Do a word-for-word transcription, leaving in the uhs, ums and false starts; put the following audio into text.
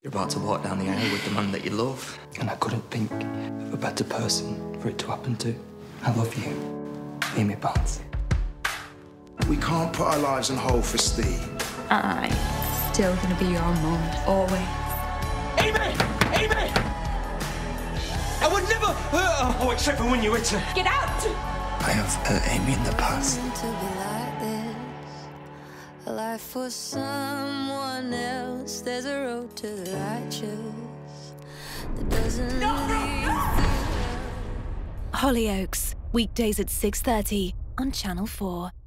You're about to walk down the aisle with the man that you love. And I couldn't think of a better person for it to happen to. I love you, Amy Barnes. We can't put our lives on hold for Steve. I'm still gonna be your mum, always. Amy! Amy! I would never hurt her! Oh, except for when you hit her. Get out! I have hurt Amy in the past. To be like this, a life for someone else. There's a road to the righteous that doesn't lead. Hollyoaks, weekdays at six thirty on Channel four.